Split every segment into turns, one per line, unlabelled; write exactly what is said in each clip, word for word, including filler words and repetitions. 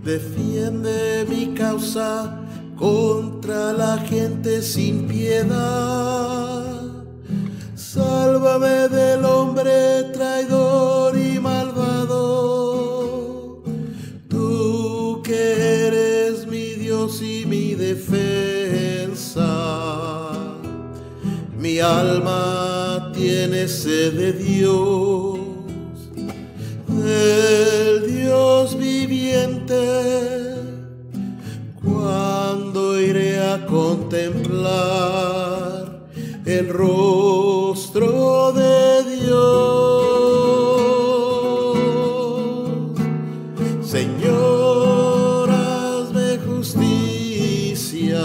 Defiende mi causa contra la gente sin piedad. Sálvame del hombre traidor y malvado. Tú que eres mi Dios y mi defensa. Mi alma tiene sed de Dios, del Dios viviente. ¿Cuándo iré a contemplar el rostro de Dios? Señor, hazme justicia,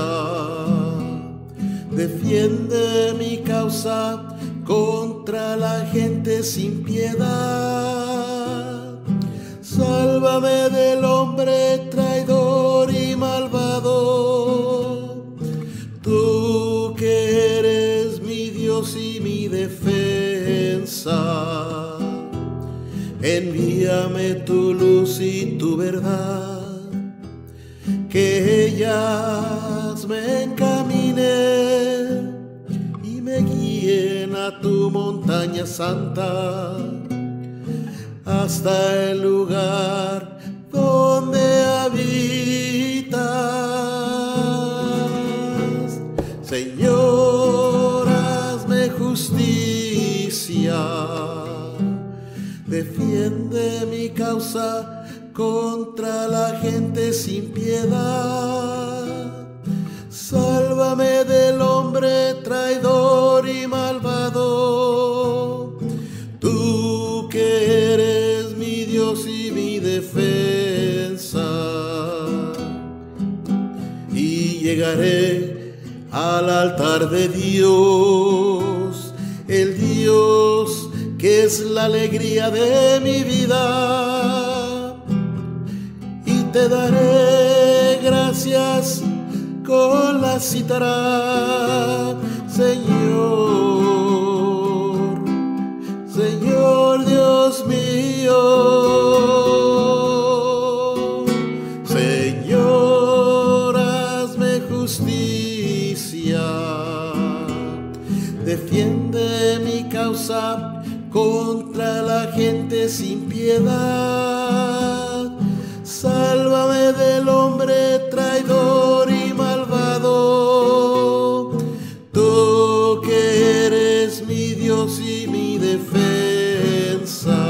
defiende mi causa contra la gente sin piedad. Sálvame del hombre traidor y malvado. Tú que eres mi Dios y mi defensa. Envíame tu luz y tu verdad, que ellas me encaminen y me guíen a tu montaña santa, hasta el lugar donde habitas. Señor, hazme justicia, defiende mi causa contra la gente sin piedad. Sálvame del hombre traidor y malvado. Tú que eres mi Dios y mi defensa. Y llegaré al altar de Dios, el Dios que es la alegría de mi vida, y te daré gracias con la cítara, Señor, Señor Dios mío. Señor, hazme justicia, defiende mi causa contra la gente sin piedad. Sálvame del hombre traidor y malvado. Tú que eres mi Dios y mi defensa.